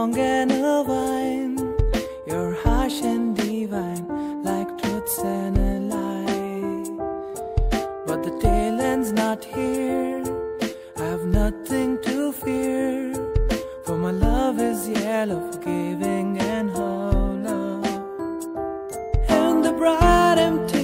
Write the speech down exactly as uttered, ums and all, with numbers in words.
strong and a wine. You're harsh and divine, like truths and a lie. But the tail end's not here. I have nothing to fear, for my love is yellow, forgiving and hollow. And the bright empty